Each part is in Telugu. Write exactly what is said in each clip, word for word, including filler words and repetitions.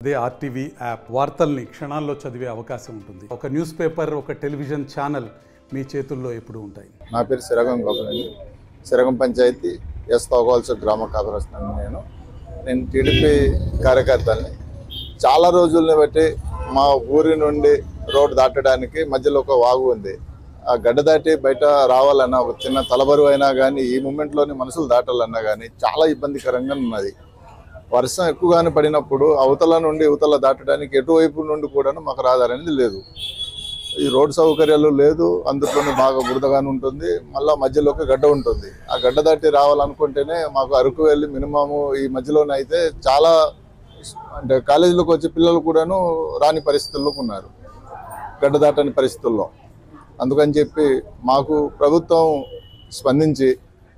అదే ఆర్టీవీ యాప్ వార్తల్ని క్షణాల్లో చదివే అవకాశం ఉంటుంది. ఒక న్యూస్ పేపర్, ఒక టెలివిజన్ ఛానల్ మీ చేతుల్లో ఎప్పుడు ఉంటాయి. నా పేరు సిరగం గోపి. సిరగం పంచాయతీ ఎస్ తోగోల్స్ గ్రామ కార్పొరేషన్. నేను నేను టీడీపీ కార్యకర్తని. చాలా రోజుల్ని బట్టి మా ఊరి నుండి రోడ్డు దాటడానికి మధ్యలో ఒక వాగు ఉంది. ఆ గడ్డ దాటి బయట రావాలన్నా, ఒక చిన్న తలబరువు అయినా కానీ, ఈ మూమెంట్లోని మనుషులు దాటాలన్నా కానీ చాలా ఇబ్బందికరంగా ఉన్నది. వర్షం ఎక్కువగానే పడినప్పుడు అవతల నుండి యువతల దాటడానికి ఎటువైపు నుండి కూడా మాకు రహదారి లేదు. ఈ రోడ్డు సౌకర్యాలు లేదు. అందులోనే బాగా బురదగానే ఉంటుంది. మళ్ళీ మధ్యలోకి గడ్డ ఉంటుంది. ఆ గడ్డ దాటి రావాలనుకుంటేనే మాకు అరకు వెళ్ళి మినిమము ఈ మధ్యలోనే అయితే చాలా అంటే కాలేజీలోకి వచ్చే పిల్లలు కూడాను రాని పరిస్థితుల్లోకి ఉన్నారు, గడ్డ దాటని పరిస్థితుల్లో. అందుకని చెప్పి మాకు ప్రభుత్వం స్పందించి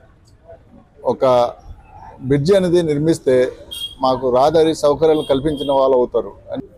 ఒక బ్రిడ్జి అనేది నిర్మిస్తే మాకు రహదారి సౌకర్యాలు కల్పించిన వాళ్ళు అవుతారు.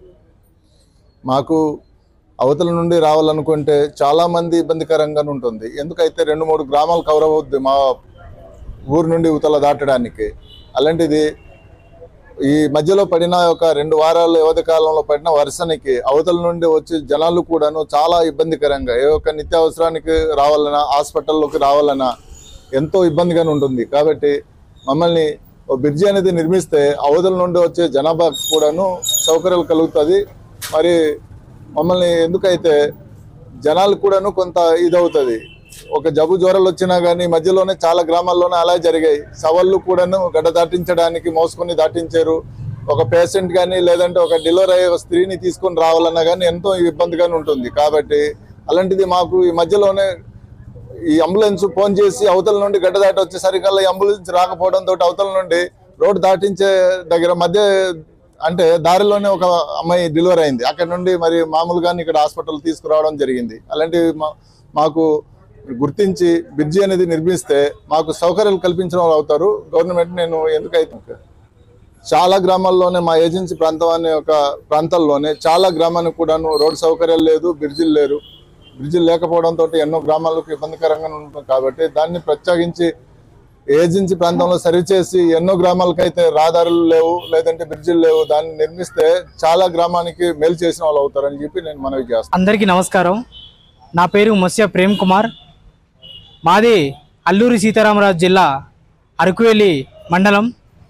మాకు అవతల నుండి రావాలనుకుంటే చాలామంది ఇబ్బందికరంగా ఉంటుంది. ఎందుకైతే రెండు మూడు గ్రామాలు కవర్ అవుద్ది మా ఊరు నుండి యువతల దాటడానికి. అలాంటిది ఈ మధ్యలో పడిన ఒక రెండు వారాల వ్యవధి కాలంలో పడిన వర్షానికి అవతల నుండి వచ్చి జనాలు కూడాను చాలా ఇబ్బందికరంగా ఏ ఒక్క నిత్యావసరానికి రావాలన్నా, హాస్పిటల్లోకి రావాలన్నా ఎంతో ఇబ్బందిగానే ఉంటుంది. కాబట్టి మమ్మల్ని ఓ బ్రిడ్జి అనేది నిర్మిస్తే అవతల నుండి వచ్చే జనాభాకు కూడాను సౌకర్యాలు కలుగుతుంది. మరి మమ్మల్ని ఎందుకైతే జనాలు కూడాను కొంత ఇదవుతుంది. ఒక జబ్బు జ్వరాలు వచ్చినా కానీ మధ్యలోనే చాలా గ్రామాల్లోనే అలా జరిగాయి. సవాళ్ళు కూడాను గడ్డ దాటించడానికి మోసుకొని దాటించారు. ఒక పేషెంట్ కానీ లేదంటే ఒక డెలివరీ అయ్యే స్త్రీని తీసుకొని రావాలన్నా కానీ ఎంతో ఇబ్బందిగానే ఉంటుంది. కాబట్టి అలాంటిది మాకు ఈ మధ్యలోనే ఈ అంబులెన్స్ ఫోన్ చేసి అవతల నుండి గడ్డ దాటి వచ్చేసరికల్లా అంబులెన్స్ రాకపోవడంతో అవతల నుండి రోడ్డు దాటించే దగ్గర మధ్య అంటే దారిలోనే ఒక అమ్మాయి డెలివరీ అయింది. అక్కడ నుండి మరి మామూలుగానే ఇక్కడ హాస్పిటల్ తీసుకురావడం జరిగింది. అలాంటివి మాకు గుర్తించి బ్రిడ్జి అనేది నిర్మిస్తే మాకు సౌకర్యాలు కల్పించిన వాళ్ళు అవుతారు గవర్నమెంట్. నేను ఎందుకైతే చాలా గ్రామాల్లోనే మా ఏజెన్సీ ప్రాంతం అనే ఒక ప్రాంతాల్లోనే చాలా గ్రామానికి కూడాను రోడ్డు సౌకర్యాలు లేదు, బ్రిడ్జిలు లేరు. బ్రిడ్జిలు లేకపోవడంతో ఎన్నో గ్రామాలకు ఇబ్బందికరంగా ఉంటుంది. కాబట్టి దాన్ని ప్రత్యేకించి ఏజెన్సీ ప్రాంతంలో సరిచేసి ఎన్నో గ్రామాలకైతే రహదారులు లేవు, లేదంటే బ్రిడ్జిలు లేవు, దాన్ని నిర్మిస్తే చాలా గ్రామానికి మేలు చేసిన వాళ్ళు అవుతారని చెప్పి నేను మనవి చేస్తాను. అందరికీ నమస్కారం. నా పేరు మత్స్య ప్రేమ్ కుమార్. మాది అల్లూరి సీతారామరాజు జిల్లా అరకువేలి మండలం.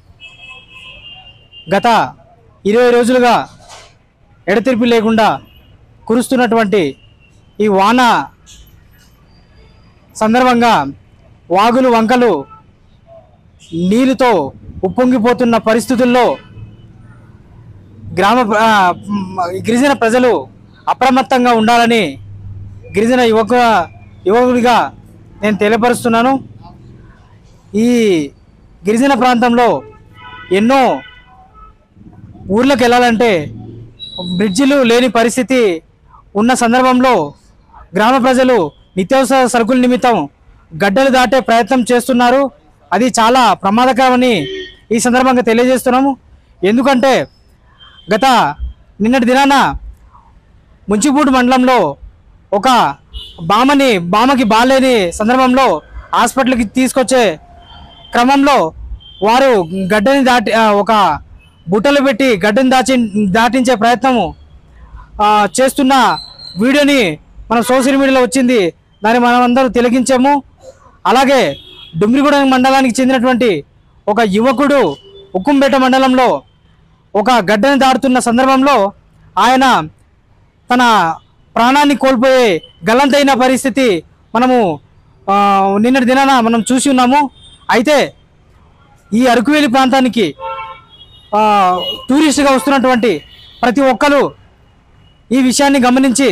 గత ఇరవై రోజులుగా ఎడతెరిపి లేకుండా కురుస్తున్నటువంటి ఈ వాన సందర్భంగా వాగులు వంకలు నీరుతో ఉప్పొంగిపోతున్న పరిస్థితుల్లో గ్రామ గిరిజన ప్రజలు అప్రమత్తంగా ఉండాలని గిరిజన యువక యువకుడిగా నేను తెలియపరుస్తున్నాను. ఈ గిరిజన ప్రాంతంలో ఎన్నో ఊర్లకు వెళ్ళాలంటే బ్రిడ్జిలు లేని పరిస్థితి ఉన్న సందర్భంలో గ్రామ ప్రజలు నిత్యావసర సరుకుల నిమిత్తం గడ్డలు దాటే ప్రయత్నం చేస్తున్నారు. అది చాలా ప్రమాదకరమని ఈ సందర్భంగా తెలియజేస్తున్నాము. ఎందుకంటే గత నిన్నటి దినాన ముంచిపూడి మండలంలో ఒక బామని బామకి బాలేని సందర్భంలో హాస్పిటల్కి తీసుకొచ్చే క్రమంలో వారు గడ్డని దాటి ఒక బుట్టలు పెట్టి గడ్డని దాచి దాటించే ప్రయత్నము చేస్తున్న వీడియోని మన సోషల్ మీడియాలో వచ్చింది. దాన్ని మనం అందరూ తిలకించాము. అలాగే డుమ్రిగూడెం మండలానికి చెందినటువంటి ఒక యువకుడు ఉక్కుంపేట మండలంలో ఒక గడ్డని దాటుతున్న సందర్భంలో ఆయన తన ప్రాణాన్ని కోల్పోయే గల్లంతైన పరిస్థితి మనము నిన్నటి దినాన మనం చూసి ఉన్నాము. అయితే ఈ అరకువేలి ప్రాంతానికి టూరిస్టుగా వస్తున్నటువంటి ప్రతి ఒక్కరు ఈ విషయాన్ని గమనించి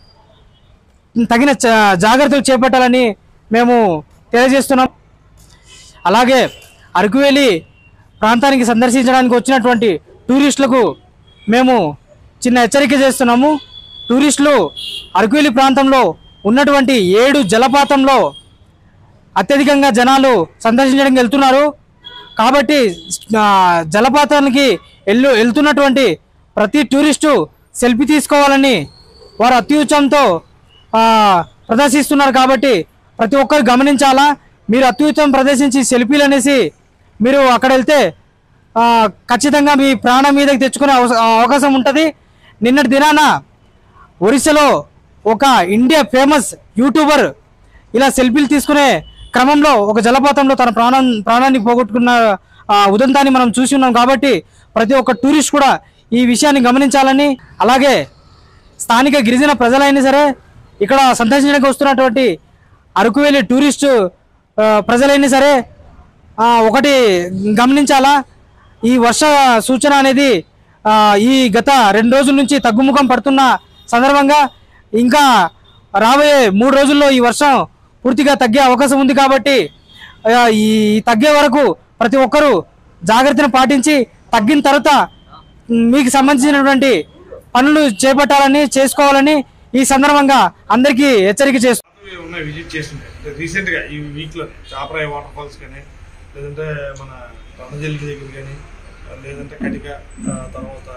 తగిన జాగ్రత్తలు చేపట్టాలని మేము తెలియజేస్తున్నాం. అలాగే అరకువేలి ప్రాంతానికి సందర్శించడానికి వచ్చినటువంటి టూరిస్టులకు మేము చిన్న హెచ్చరిక చేస్తున్నాము. టూరిస్టులు అరకువేలి ప్రాంతంలో ఉన్నటువంటి ఏడు జలపాతంలో అత్యధికంగా జనాలు సందర్శించడానికి వెళ్తున్నారు. కాబట్టి జలపాతానికి వెళ్ళు వెళ్తున్నటువంటి ప్రతి టూరిస్టు సెల్ఫీ తీసుకోవాలని వారు అత్యుత్సాహంతో ప్రదర్శిస్తున్నారు. కాబట్టి ప్రతి ఒక్కరు గమనించాలా. మీరు అత్యుత్సాహం ప్రదర్శించి సెల్ఫీలు అనేసి మీరు అక్కడ వెళ్తే ఆ, ఖచ్చితంగా మీ ప్రాణం మీదకి తెచ్చుకునే అవస- అవకాశం ఉంటుంది. నిన్నటి దినాన ఒరిస్సాలో ఒక ఇండియా ఫేమస్ యూట్యూబర్ ఇలా సెల్ఫీలు తీసుకునే క్రమంలో ఒక జలపాతంలో తన ప్రాణం ప్రాణాన్ని పోగొట్టుకున్న ఆ, ఉదంతాన్ని మనం చూసి ఉన్నాం. కాబట్టి ప్రతి ఒక్క టూరిస్ట్ కూడా ఈ విషయాన్ని గమనించాలని, అలాగే స్థానిక గిరిజన ప్రజలైనా సరే ఇక్కడ సందర్శించడానికి వస్తున్నటువంటి అరకు వ్యాలీ టూరిస్టు ఆ, ప్రజలైనా సరే ఆ, ఒకటి గమనించాలా, ఈ వర్ష సూచన అనేది ఆ, ఈ గత రెండు రోజుల నుంచి తగ్గుముఖం పడుతున్న సందర్భంగా ఇంకా రాబోయే మూడు రోజుల్లో ఈ వర్షం పూర్తిగా తగ్గే అవకాశం ఉంది. కాబట్టి ఆ, ఈ తగ్గే వరకు ప్రతి ఒక్కరూ జాగ్రత్తను పాటించి తగ్గిన తర్వాత మీకు సంబంధించినటువంటి పనులు చేపట్టాలని చేసుకోవాలని ఈ సందర్భంగా అందరికీ హెచ్చరిక చేస్తున్నాం. ఉన్నాయి విజిట్ చేస్తుంటే రీసెంట్గా ఈ వీక్లో చాపరాయి వాటర్ ఫాల్స్ కానీ, లేదంటే మన రణజల్లి దగ్గర కానీ, లేదంటే కటిక ఆ, తర్వాత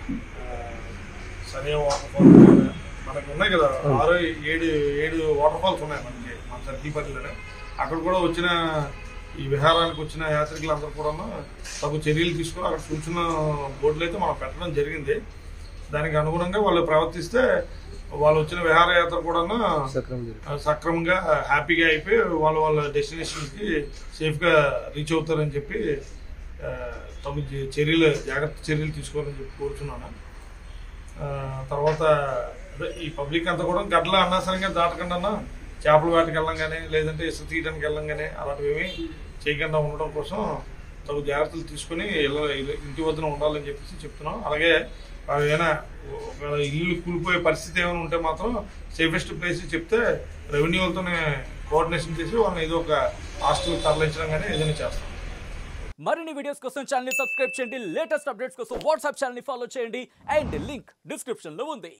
సరియా వాటర్ ఫాల్స్ మనకు ఉన్నాయి కదా, ఆరు ఏడు ఏడు వాటర్ ఫాల్స్ ఉన్నాయి మనకి మన సర్కిల్పల్లిలోనే. అక్కడ కూడా వచ్చిన ఈ విహారానికి వచ్చిన యాత్రికులందరూ కూడా తగు చర్యలు తీసుకుని అక్కడ సూచన బోర్డులు అయితే మనం పెట్టడం జరిగింది. దానికి అనుగుణంగా వాళ్ళు ప్రవర్తిస్తే వాళ్ళు వచ్చిన విహారయాత్ర కూడా సక్రమంగా హ్యాపీగా అయిపోయి వాళ్ళు వాళ్ళ డెస్టినేషన్కి సేఫ్గా రీచ్ అవుతారని చెప్పి తగు చర్యలు జాగ్రత్త చర్యలు తీసుకోవాలని చెప్పి కోరుతున్నాను. తర్వాత ఈ పబ్లిక్ అంతా కూడా గడ్డల అనవసరంగా దాటకుండా చేపలు వేటకి వెళ్ళం కానీ, లేదంటే ఇసుక తీయడానికి వెళ్ళం కానీ అలాంటివి ఏమీ చేయకుండా ఉండడం కోసం తగు జాగ్రత్తలు తీసుకుని ఇళ్ళ ఇంటి వద్దన ఉండాలని చెప్పేసి చెప్తున్నాం. అలాగే ఏమైనా ఒక ఇల్లు కూలిపోయే పరిస్థితి ఏమైనా ఉంటే మాత్రం సేఫెస్ట్ ప్లేస్ చెప్తే రెవెన్యూ వాళ్ళతోనే కోఆర్డినేషన్ చేసి వాళ్ళని ఏదో ఒక హాస్టల్ తరలించడం కానీ ఏదైనా చేస్తాం. మరిన్ని వీడియోస్ కోసం ఛానల్ ని సబ్స్క్రైబ్ చేయండి. లేటెస్ట్ అప్డేట్స్ కోసం వాట్సాప్ ఛానల్ ని ఫాలో చేయండి. అండ్ లింక్ డిస్క్రిప్షన్ లో ఉంది.